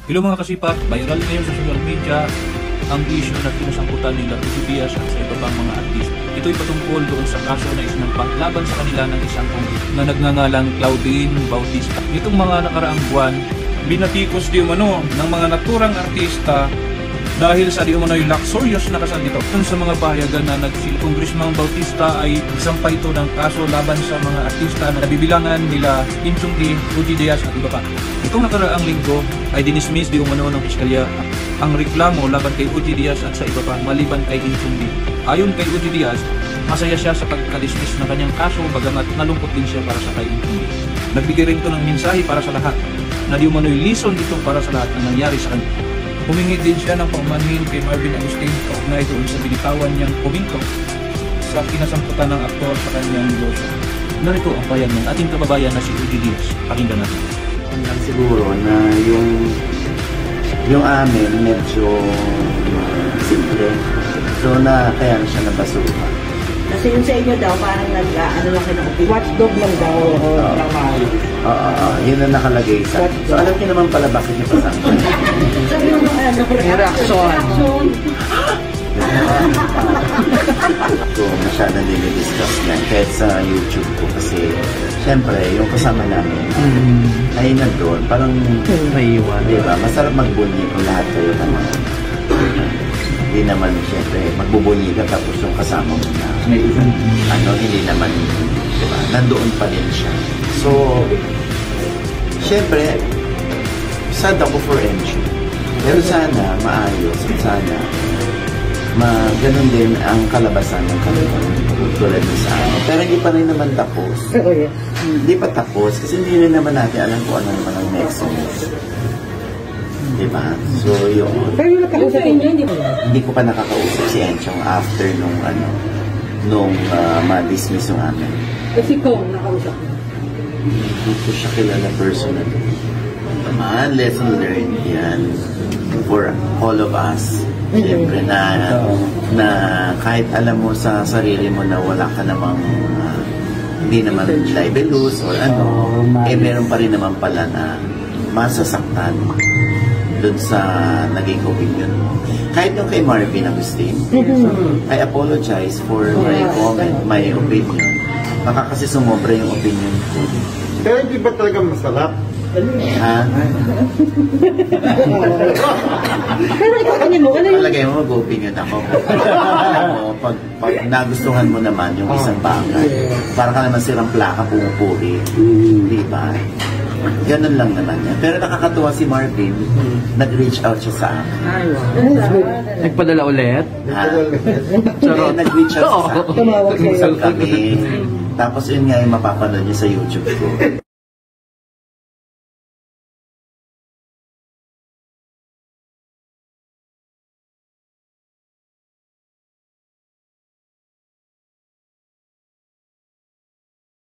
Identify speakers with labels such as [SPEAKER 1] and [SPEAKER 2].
[SPEAKER 1] Hello mga kasipat, viral ngayon sa social media ang issue na pinasangkutan nila Uji at sa iba pang mga artist. Ito'y patungkol doon sa kaso na isinampan laban sa kanila ng isang congressman na nagngangalang Claudine Bautista. Itong mga nakaraang buwan, binatikos di umano ng mga naturang artista dahil sa di umano'y luxurious na kasal nito. Sa mga pahayagan na nagsil Congressman Bautista ay isampay ito ng kaso laban sa mga artista na nabibilangan nila Inchong Lee, Uji Diaz at iba pa. Itong nakaraang linggo ay dinismiss di umano ng piskalya ang reklamo laban kay Uji Diaz at sa iba pa maliban kay Inchong Lee. Ayon kay Uji Diaz, masaya siya sa pagka-dismiss ng kanyang kaso bagamat nalungkot din siya para sa kay Inchong Lee. Nagbigay rin ito ng mensahe para sa lahat na di umano'y lison dito para sa lahat ng nangyari sa kanya. Humingi din siya ng paumanhin kay Marvin Agustin kaugnay doon sa binitawan niyang komento sa kinasamputan ng aktor sa kanyang negosyo. Narito ang payag ng ating kababayan na si Uji Diaz. Pakinggan natin.
[SPEAKER 2] Lang siguro na yung amin medyo simple. So na kaya na siya nabasura.
[SPEAKER 3] Kasi yung sa inyo daw, parang ano lang kayo, watchdog lang daw.
[SPEAKER 2] Yun ang nakalagay sa. So alam niyo naman pala bakit niyo pasang.
[SPEAKER 3] Sabi mo reaction.
[SPEAKER 2] So masyadong dinidiscuss yan kahit sa YouTube ko kasi syempre yung kasama namin ay nandun parang naiwan, diba? Masarap magbunyi kung lahat kayo naman. Hindi naman syempre magbubunyi ka tapos yung kasama mo na hindi naman, diba? Nandoon pa din siya. So syempre sad ako for Encho. Pero sana maayos, sana ganun din ang kalabasan ng kanilang tulad sa amin. Pero hindi pa rin naman tapos. Hindi pa tapos kasi hindi rin naman natin alam kung ano naman ang next move. Diba? So yun.
[SPEAKER 3] Pero yung nakausap niyo, hindi ba?
[SPEAKER 2] Hindi ko pa nakakausap si Enchong after nung ma-dismiss yung amin.
[SPEAKER 3] Kasi kung nakausap niyo?
[SPEAKER 2] Hindi ko siya kilala personally. Naman, lesson learned yan for all of us. Siyempre na kahit alam mo sa sarili mo na wala ka namang hindi naman libelous or meron pa rin naman pala na masasaktan dun sa naging opinion mo. Kahit yung kay Marvin Agustin, I apologize for my comment, my opinion. Baka kasi sumobra yung opinion ko.
[SPEAKER 4] Pero hindi ba talaga masarap?
[SPEAKER 3] Pero ikaw mo, ano yung...
[SPEAKER 2] Palagay mo, mag-opinion ako. Pag nagustuhan mo naman yung isang bagay, para ka naman silang plaka pumupuri. Diba? Ganun lang naman yan. Pero nakakatuwa si Marvin, nag-reach out siya sa akin.
[SPEAKER 5] Nagpadala ulit?
[SPEAKER 2] Nag-reach out siya sa akin. Kami. Tapos yun nga yung mapapanood niya sa YouTube ko.